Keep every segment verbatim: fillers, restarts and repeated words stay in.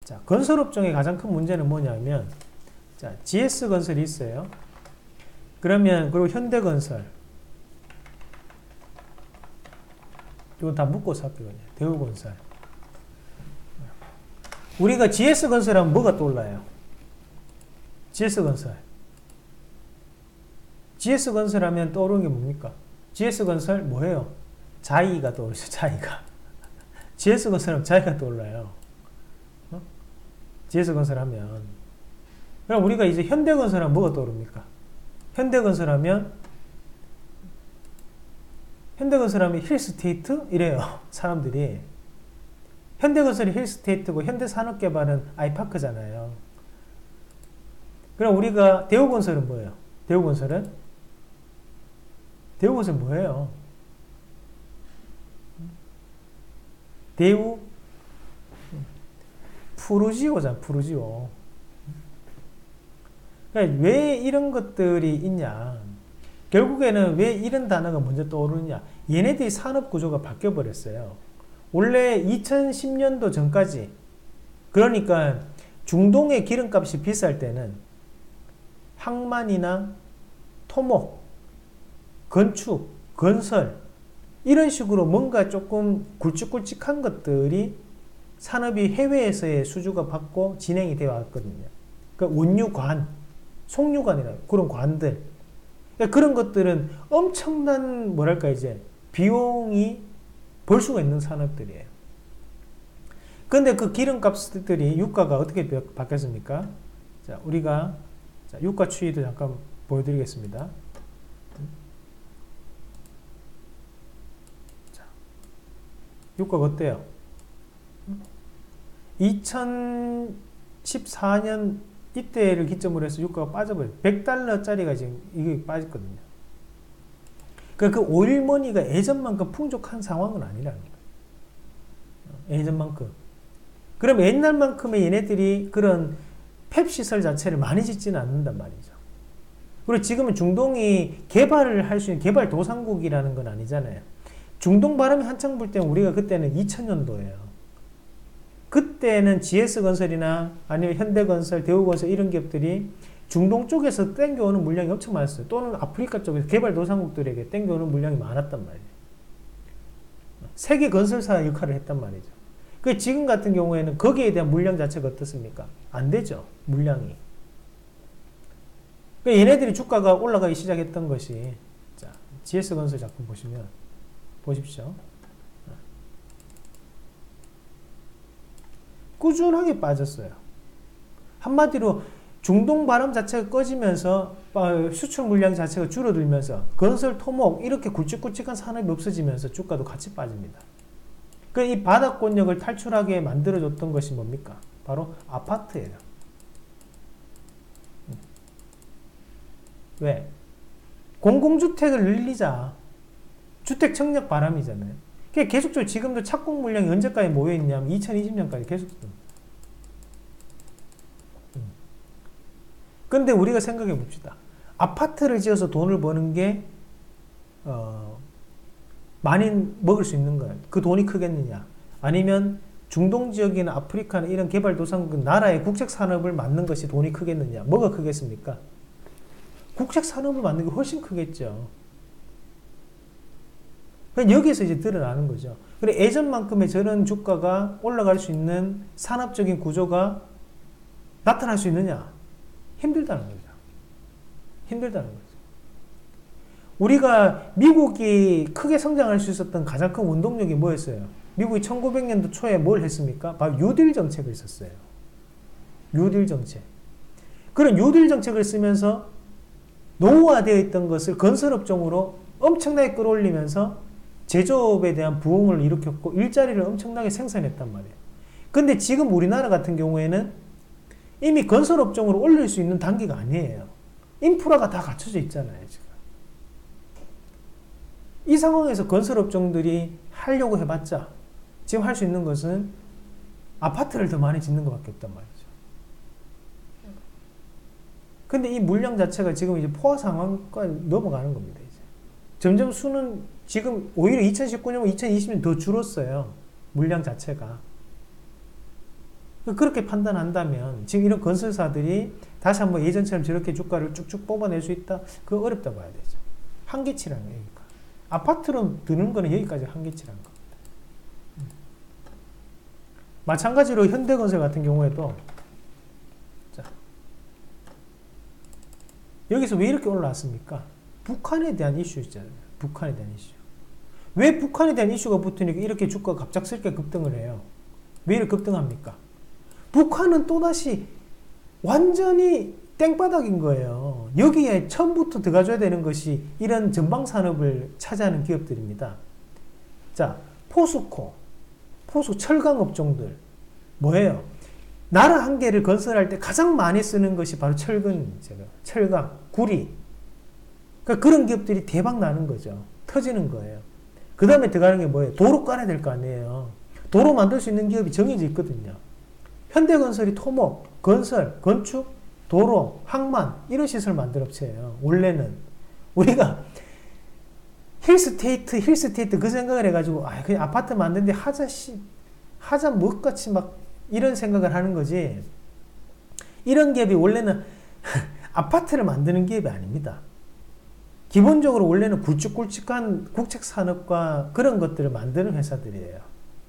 자, 건설업종의 가장 큰 문제는 뭐냐면, 자, 지에스건설이 있어요. 그러면, 그리고 현대건설. 이건 다 묶어서 할게요. 대우건설. 우리가 지에스건설 하면 뭐가 떠올라요? 지에스건설. 지에스건설 하면 떠오르는 게 뭡니까? 지에스건설 뭐예요? 자이가 떠오르죠, 자이가. 지에스건설 하면 자이가 떠올라요. 어? 지에스건설 하면. 그럼 우리가 이제 현대건설 하면 뭐가 떠오릅니까? 현대건설 하면, 현대건설 하면 힐스테이트? 이래요, 사람들이. 현대건설이 힐스테이트고 현대산업개발은 아이파크잖아요. 그럼 우리가 대우건설은 뭐예요? 대우건설은? 대우건설은 뭐예요? 대우 푸르지오잖아, 푸르지오. 그러니까 왜 이런 것들이 있냐? 결국에는 왜 이런 단어가 먼저 떠오르느냐? 얘네들이 산업 구조가 바뀌어 버렸어요. 원래 이천십 년도 전까지, 그러니까 중동의 기름값이 비쌀 때는 항만이나 토목, 건축, 건설 이런 식으로 뭔가 조금 굵직굵직한 것들이 산업이 해외에서의 수주가 받고 진행이 되어 왔거든요. 그러니까 원유관, 송유관이라 그런 관들, 그러니까 그런 것들은 엄청난 뭐랄까 이제 비용이 벌 수가 있는 산업들이에요. 근데 그 기름값들이 유가가 어떻게 바뀌었습니까? 자, 우리가 자, 유가 추이도 잠깐 보여드리겠습니다. 자, 유가가 어때요? 이천십사 년 이때를 기점으로 해서 유가가 빠져버려요. 백 달러짜리가 지금 이게 빠졌거든요. 그러니까 그 오일머니가 예전만큼 풍족한 상황은 아니라는 거예요. 예전만큼. 그럼 옛날만큼의 얘네들이 그런 팹 시설 자체를 많이 짓지는 않는단 말이죠. 그리고 지금은 중동이 개발을 할 수 있는 개발 도상국이라는 건 아니잖아요. 중동 바람이 한창 불 때는 우리가 그때는 이천 년도예요. 그때는 지에스건설이나 아니면 현대건설, 대우건설 이런 기업들이 중동 쪽에서 땡겨오는 물량이 엄청 많았어요. 또는 아프리카 쪽에서 개발도상국들에게 땡겨오는 물량이 많았단 말이에요. 세계 건설사 역할을 했단 말이죠. 그 지금 같은 경우에는 거기에 대한 물량 자체가 어떻습니까? 안 되죠. 물량이. 그러니까 얘네들이 주가가 올라가기 시작했던 것이, 자, 지에스건설 작품 보시면, 보십시오. 꾸준하게 빠졌어요. 한마디로 중동 바람 자체가 꺼지면서 수출 물량 자체가 줄어들면서 건설, 토목 이렇게 굵직굵직한 산업이 없어지면서 주가도 같이 빠집니다. 그 이 바닥권역을 탈출하게 만들어줬던 것이 뭡니까? 바로 아파트예요. 왜? 공공주택을 늘리자. 주택 청약 바람이잖아요. 그게 계속적으로 지금도 착공 물량이 언제까지 모여있냐면 이천이십 년까지 계속. 근데 우리가 생각해 봅시다. 아파트를 지어서 돈을 버는 게, 어, 많이 먹을 수 있는 거예요. 그 돈이 크겠느냐? 아니면 중동 지역이나 아프리카나 이런 개발도상국 나라의 국책 산업을 만든 것이 돈이 크겠느냐? 뭐가 크겠습니까? 국책 산업을 만든 게 훨씬 크겠죠. 여기에서 이제 드러나는 거죠. 그래, 예전만큼의 저런 주가가 올라갈 수 있는 산업적인 구조가 나타날 수 있느냐? 힘들다는 거죠. 힘들다는 거죠. 우리가 미국이 크게 성장할 수 있었던 가장 큰 원동력이 뭐였어요? 미국이 천구백 년도 초에 뭘 했습니까? 바로 뉴딜 정책을 썼어요. 뉴딜 정책. 그런 뉴딜 정책을 쓰면서 노후화되어 있던 것을 건설업종으로 엄청나게 끌어올리면서 제조업에 대한 부흥을 일으켰고 일자리를 엄청나게 생산했단 말이에요. 근데 지금 우리나라 같은 경우에는 이미 건설업종으로 올릴 수 있는 단계가 아니에요. 인프라가 다 갖춰져 있잖아요, 지금. 이 상황에서 건설업종들이 하려고 해봤자 지금 할 수 있는 것은 아파트를 더 많이 짓는 것밖에 없단 말이죠. 근데 이 물량 자체가 지금 이제 포화 상황까지 넘어가는 겁니다, 이제. 점점 수는 지금 오히려 이천십구 년, 이천이십 년 더 줄었어요. 물량 자체가. 그렇게 판단한다면 지금 이런 건설사들이 다시 한번 예전처럼 저렇게 주가를 쭉쭉 뽑아낼 수 있다? 그거 어렵다 봐야 되죠. 한계치라는 거예요. 아파트로 드는 거는 여기까지 한계치라는 겁니다. 마찬가지로 현대건설 같은 경우에도 자, 여기서 왜 이렇게 올라왔습니까? 북한에 대한 이슈 있잖아요. 북한에 대한 이슈. 왜 북한에 대한 이슈가 붙으니까 이렇게 주가가 갑작스럽게 급등을 해요? 왜 이렇게 급등합니까? 북한은 또다시 완전히 땡바닥인 거예요. 여기에 처음부터 들어가줘야 되는 것이 이런 전방산업을 차지하는 기업들입니다. 자, 포스코, 포스코 철강 업종들 뭐예요? 나라 한 개를 건설할 때 가장 많이 쓰는 것이 바로 철근, 철강, 구리. 그러니까 그런 기업들이 대박 나는 거죠. 터지는 거예요. 그 다음에 들어가는 게 뭐예요? 도로 깔아야 될 거 아니에요. 도로 만들 수 있는 기업이 정해져 있거든요. 현대건설이 토목, 건설, 건축, 도로, 항만 이런 시설 만들 업체예요. 원래는 우리가 힐스테이트, 힐스테이트 그 생각을 해가지고 아 그냥 아파트 만드는데 하자 씨 하자 뭐같이 막 이런 생각을 하는 거지. 이런 기업이 원래는 아파트를 만드는 기업이 아닙니다. 기본적으로 원래는 굵직굵직한 국책산업과 그런 것들을 만드는 회사들이에요.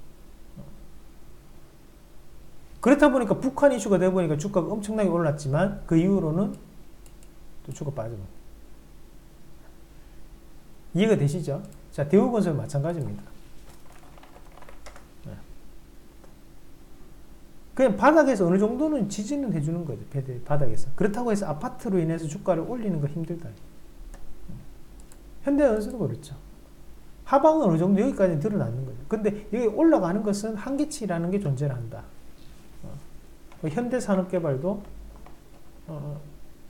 그렇다 보니까 북한 이슈가 되다 보니까 주가가 엄청나게 올랐지만 그 이후로는 또 주가 빠져버립니다. 이해가 되시죠? 자, 대우건설 마찬가지입니다. 네. 그냥 바닥에서 어느 정도는 지지는 해주는 거죠. 바닥에서. 그렇다고 해서 아파트로 인해서 주가를 올리는 거 힘들다. 현대건설도 그렇죠. 하방은 어느 정도 여기까지 드러나는 거죠. 근데 여기 올라가는 것은 한계치라는 게 존재를 한다. 어. 현대산업개발도 어,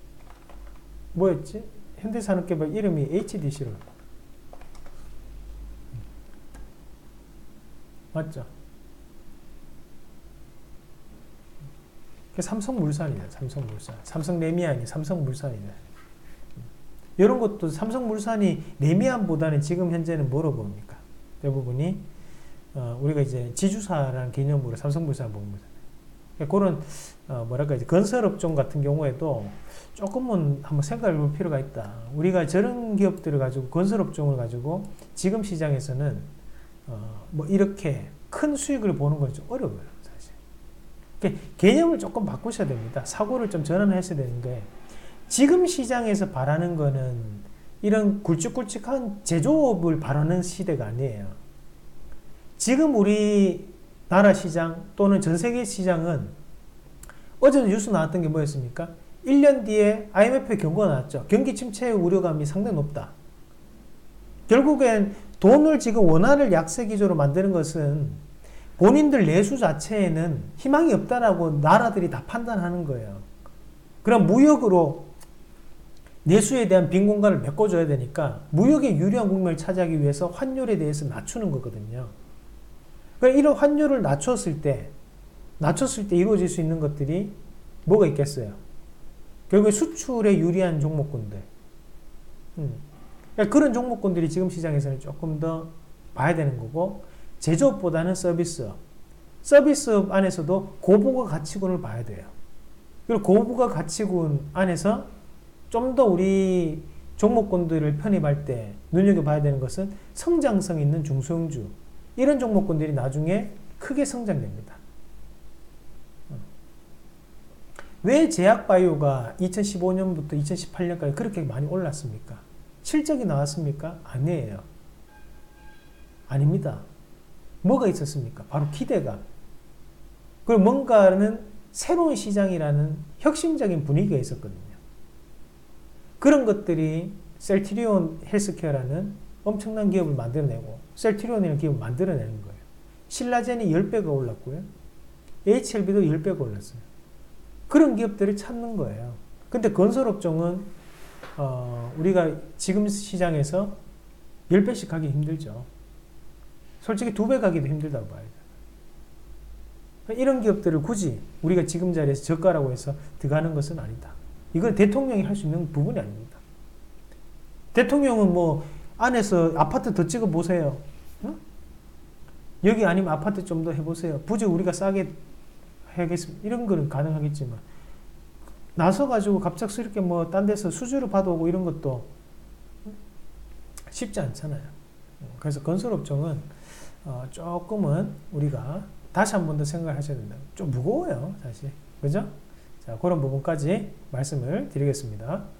뭐였지? 현대산업개발 이름이 에이치디씨로 맞죠? 삼성물산이다. 삼성물산. 삼성레미안이 아니라 삼성물산이다. 이런 것도 삼성물산이 레미안보다는 지금 현재는 뭐로 봅니까? 대부분이 어, 우리가 이제 지주사라는 개념으로 삼성물산 봅니다. 그런 어, 뭐랄까 이제 건설업종 같은 경우에도 조금은 한번 생각해 볼 필요가 있다. 우리가 저런 기업들을 가지고 건설업종을 가지고 지금 시장에서는 어, 뭐 이렇게 큰 수익을 보는 건 좀 어려워요, 사실. 그러니까 개념을 조금 바꾸셔야 됩니다. 사고를 좀 전환하셔야 되는 게 지금 시장에서 바라는 거는 이런 굵직굵직한 제조업을 바라는 시대가 아니에요. 지금 우리 나라 시장 또는 전 세계 시장은 어제도 뉴스 나왔던 게 뭐였습니까? 일 년 뒤에 아이엠에프의 경고가 나왔죠. 경기 침체 우려감이 상당히 높다. 결국엔 돈을 지금 원화를 약세 기조로 만드는 것은 본인들 내수 자체에는 희망이 없다라고 나라들이 다 판단하는 거예요. 그럼 무역으로 내수에 대한 빈 공간을 메꿔줘야 되니까 무역의 유리한 국면을 차지하기 위해서 환율에 대해서 낮추는 거거든요. 그러니까 이런 환율을 낮췄을 때, 낮췄을 때 이루어질 수 있는 것들이 뭐가 있겠어요? 결국에 수출에 유리한 종목군들. 음. 그러니까 그런 종목군들이 지금 시장에서는 조금 더 봐야 되는 거고, 제조업보다는 서비스업. 서비스업 안에서도 고부가 가치군을 봐야 돼요. 그리고 고부가 가치군 안에서 좀 더 우리 종목군들을 편입할 때 눈여겨봐야 되는 것은 성장성 있는 중소형주. 이런 종목군들이 나중에 크게 성장됩니다. 왜 제약바이오가 이천십오 년부터 이천십팔 년까지 그렇게 많이 올랐습니까? 실적이 나왔습니까? 아니에요. 아닙니다. 뭐가 있었습니까? 바로 기대감. 그리고 뭔가는 새로운 시장이라는 혁신적인 분위기가 있었거든요. 그런 것들이 셀트리온 헬스케어라는 엄청난 기업을 만들어내고 셀트리온이라는 기업을 만들어내는 거예요. 신라젠이 십 배가 올랐고요. 에이치엘비도 십 배가 올랐어요. 그런 기업들을 찾는 거예요. 근데 건설업종은 어, 우리가 지금 시장에서 십 배씩 가기 힘들죠. 솔직히 두 배 가기도 힘들다고 봐야 돼요. 이런 기업들을 굳이 우리가 지금 자리에서 저가라고 해서 들어가는 것은 아니다. 이건 대통령이 할 수 있는 부분이 아닙니다. 대통령은 뭐 안에서 아파트 더 찍어 보세요. 어? 여기 아니면 아파트 좀 더 해보세요. 부지 우리가 싸게 해야겠습니다. 이런 거는 가능하겠지만 나서가지고 갑작스럽게 뭐 딴 데서 수주를 받아오고 이런 것도 쉽지 않잖아요. 그래서 건설업종은 어 조금은 우리가 다시 한 번 더 생각을 하셔야 된다. 좀 무거워요, 사실. 그죠? 자, 그런 부분까지 말씀을 드리겠습니다.